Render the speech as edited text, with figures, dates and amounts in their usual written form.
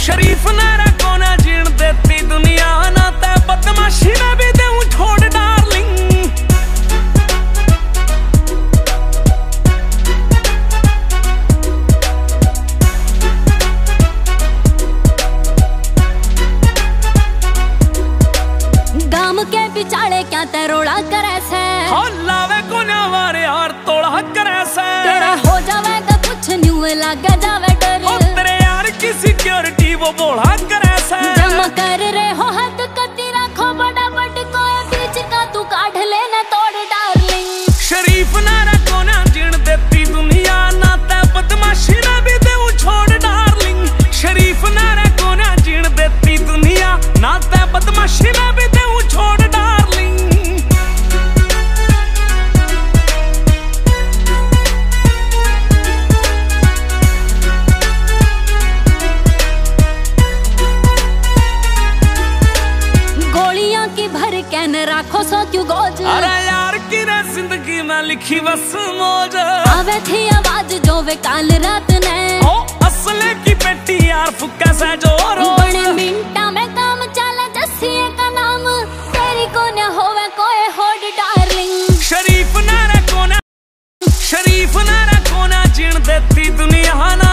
शरीफ नारा को ना जीण देती दुनिया, ना ते बदमाशी में भी दूं छोड़ डार्लिंग। गाम के बिचाले क्या तरोड़ा करे से, हो लावे को ना वारे यार तोड़ा करे से। तेरा हो जावेगा कुछ न्यू लग जावे डर, हो तेरे यार की सिक्योरिटी वो बोला करे से। जमा कर रहे हो हद कती रखो बड़ा बट कोई बीच का तू काढ़ लेना तोड़ डार्लिंग। शरीफ नारा को ना जीण देती दुनिया, ना ते बदमाशी में भी दूं छोड़ डार्लिंग। शरीफ नारा को ना जीण देती दुनिया, ना ते बदमाशी में भी दूं छोड़ डार्लिंग। गोलियां की भर कैन राखो सो क्यों गोज, अरे यार की रे जिंदगी में लिखी बस मौज। आवे थी आवाज जो वे काल रात ने, ओ असले की पेटी यार फुक्का सा जो रोज। बड़े मिनटा में काम चले जस्सिए का नाम, तेरी को न होवे कोई होड़ डार्लिंग। शरीफ नारा को ना जीण देती दुनिया, ना